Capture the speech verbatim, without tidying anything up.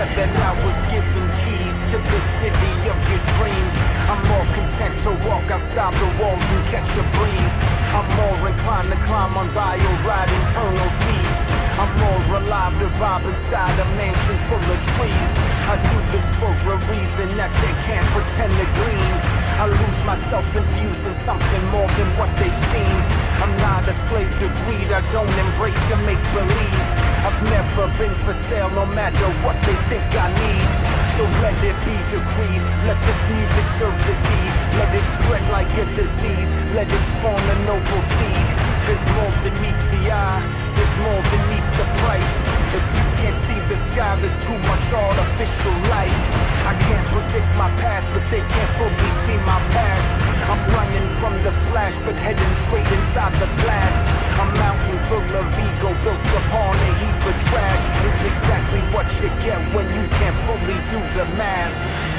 said that I was given keys to the city of your dreams. I'm more content to walk outside the walls and catch a breeze. I'm more inclined to climb on bio ride internal seas. I'm more alive to vibe inside a mansion full of trees. I do this for a reason that they can't pretend to glean. I lose myself infused in something more than what they've seen. I'm not a slave to greed, I don't embrace your make-believe. I've never been for sale, no matter what they think I need. So let it be decreed, let this music serve the deed. Let it spread like a disease, let it spawn a noble seed. There's more than meets the eye, there's more than meets the price. If you can't see the sky, there's too much artificial light. I can't predict my path, but they can't fully see my past. I'm running from the flash, but heading straight inside the blast. A mountain full of ego built upon a heap of trash is exactly what you get when you can't fully do the math.